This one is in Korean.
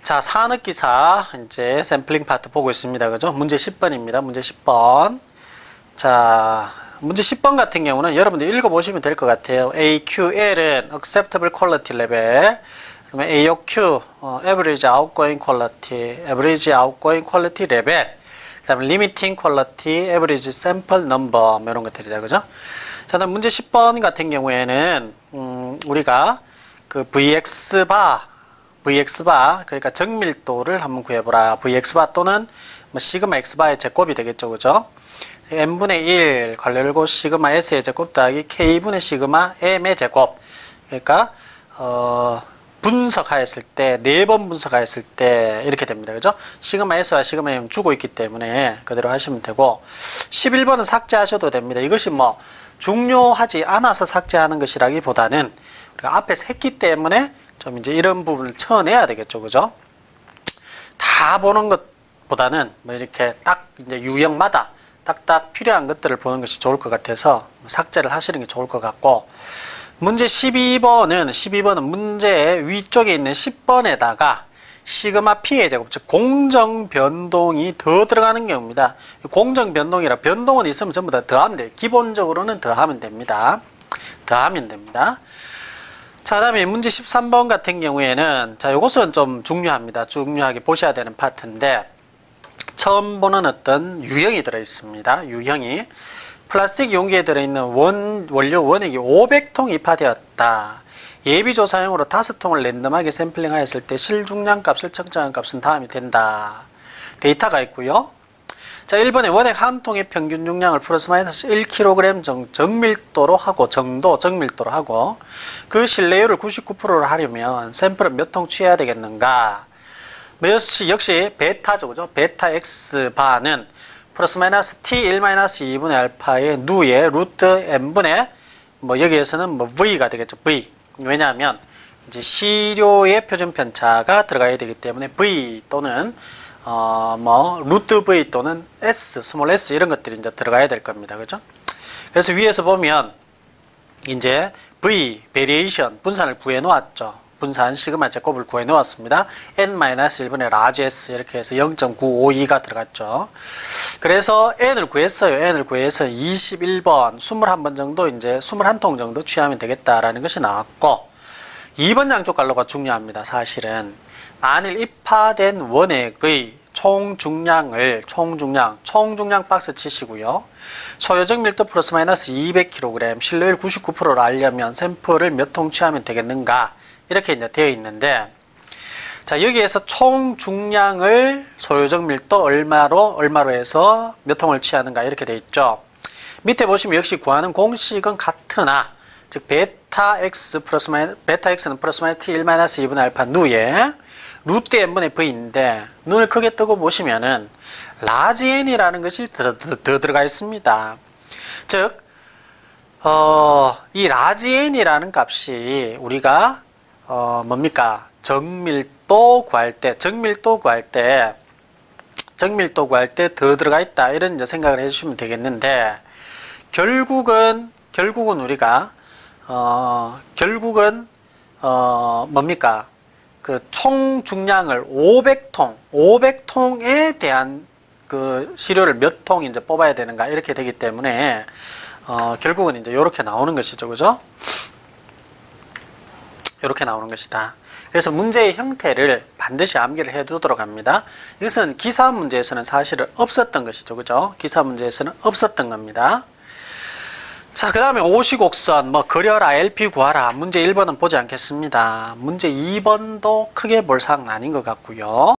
자, 산업기사 이제 샘플링 파트 보고 있습니다. 그죠? 문제 10번입니다. 문제 10번. 자, 문제 10번 같은 경우는 여러분들 읽어보시면 될 것 같아요. AQL은 Acceptable Quality Level, 그다음에 AOQ, Average Outgoing Quality, Average Outgoing Quality Level, 그다음에 Limiting Quality, Average Sample Number, 이런 것들이다. 그죠? 자, 다음 문제 10번 같은 경우에는 우리가 그 VX바, 그러니까 정밀도를 한번 구해보라. VX바 또는 뭐 시그마 X바의 제곱이 되겠죠. 그죠? n분의 1 괄호 열고 시그마 s의 제곱 더하기 k분의 시그마 m의 제곱. 그러니까 분석하였을 때 4번 분석하였을 때 이렇게 됩니다. 그죠? 시그마 s와 시그마 m 주고 있기 때문에 그대로 하시면 되고, 11번은 삭제하셔도 됩니다. 이것이 뭐 중요하지 않아서 삭제하는 것이라기보다는 우리가 앞에서 했기 때문에 좀 이제 이런 부분을 쳐내야 되겠죠. 그죠? 다 보는 것보다는 뭐 이렇게 딱 이제 유형마다 딱딱 필요한 것들을 보는 것이 좋을 것 같아서 삭제를 하시는 게 좋을 것 같고, 문제 12번은 문제 위쪽에 있는 10번에다가 시그마 p의 제곱, 즉 공정 변동이 더 들어가는 경우입니다. 공정 변동이라 변동은 있으면 전부 다 더하면 돼요. 기본적으로는 더하면 됩니다. 더하면 됩니다. 자, 그 다음에 문제 13번 같은 경우에는, 자, 요것은 좀 중요합니다. 중요하게 보셔야 되는 파트인데, 처음 보는 어떤 유형이 들어있습니다. 유형이 플라스틱 용기에 들어있는 원료 원액이 500통 입하되었다. 예비조사용으로 5통을 랜덤하게 샘플링 하였을 때 실중량 값을 측정한 값은 다음이 된다. 데이터가 있고요. 자, 1번에 원액 한 통의 평균 중량을 플러스 마이너스 1kg 정밀도로 하고, 정밀도로 하고, 그 신뢰율을 99%로 하려면 샘플은 몇 통 취해야 되겠는가? 역시 베타죠. 그죠? 베타 x 바는 플러스 마이너스 t1-2분의 알파의 누의 루트 n분의 뭐 여기에서는 뭐 v가 되겠죠. v. 왜냐하면 이제 시료의 표준 편차가 들어가야 되기 때문에 v 또는 뭐 루트 v 또는 s, 스몰 s 이런 것들이 이제 들어가야 될 겁니다. 그죠? 그래서 위에서 보면 이제 v 베리에이션 분산을 구해 놓았죠. 분산 시그마 제곱을 구해 놓았습니다. n-1분의 라지 s 이렇게 해서 0.952가 들어갔죠. 그래서 n을 구했어요. n을 구해서 21번 21번 정도, 이제 21통 정도 취하면 되겠다라는 것이 나왔고, 2번 양쪽 갈로가 중요합니다. 사실은 만일 입하된 원액의 총중량 박스 치시고요. 소요적 밀도 플러스 마이너스 200kg, 신뢰율 99%를 알려면 샘플을 몇 통 취하면 되겠는가? 이렇게 이제 되어 있는데, 자, 여기에서 총 중량을 소요적 밀도 얼마로 해서 몇 통을 취하는가 이렇게 되어 있죠. 밑에 보시면 역시 구하는 공식은 같으나, 즉 베타 x는 플러스 마이너스 t1-2분의 알파 누에 루트 n분의 v인데, 눈을 크게 뜨고 보시면은 라지 n이라는 것이 더 들어가 있습니다. 즉 이 라지 n이라는 값이 우리가 뭡니까? 정밀도 구할 때 더 들어가 있다. 이런 이제 생각을 해주시면 되겠는데, 결국은 우리가, 뭡니까? 그 총 중량을 500통에 대한 그 시료를 몇 통 이제 뽑아야 되는가 이렇게 되기 때문에, 결국은 이제 요렇게 나오는 것이죠. 그죠? 이렇게 나오는 것이다. 그래서 문제의 형태를 반드시 암기를 해 두도록 합니다. 이것은 기사 문제에서는 사실은 없었던 것이죠. 그죠? 기사 문제에서는 없었던 겁니다. 자, 그 다음에 오시곡선, 뭐 그려라, LP 구하라. 문제 1번은 보지 않겠습니다. 문제 2번도 크게 볼 사항은 아닌 것 같고요.